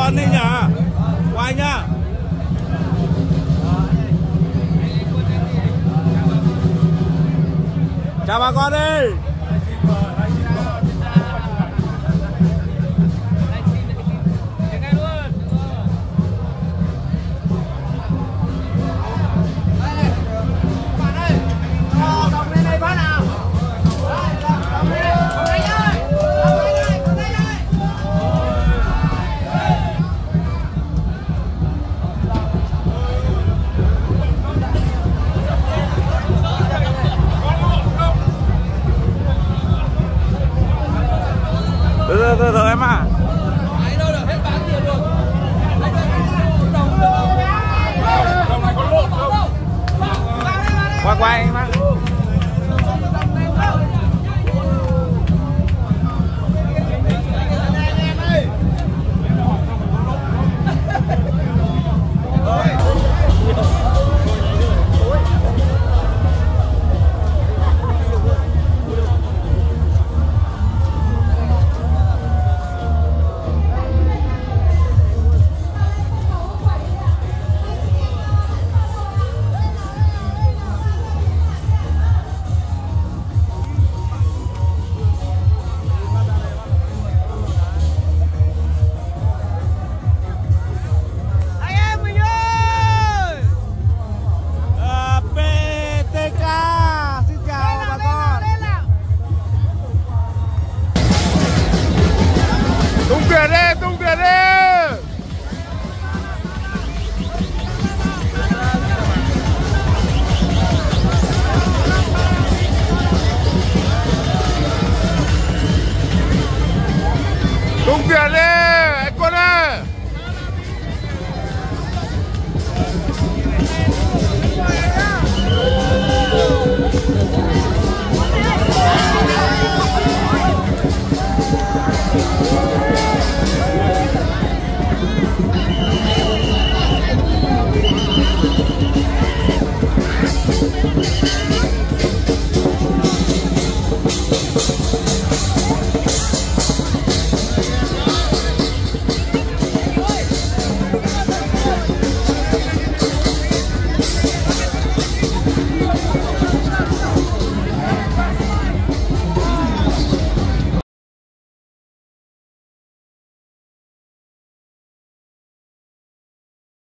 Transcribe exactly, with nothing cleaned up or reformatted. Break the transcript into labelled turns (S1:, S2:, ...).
S1: con đi nhỉ, quay nhá. Chào bà con đi. Từ từ từ từ em à. Quay quay em á. Tung tiền đi, tung tiền đi. Tung tiền đi, anh Quân ơi. We'll be right back.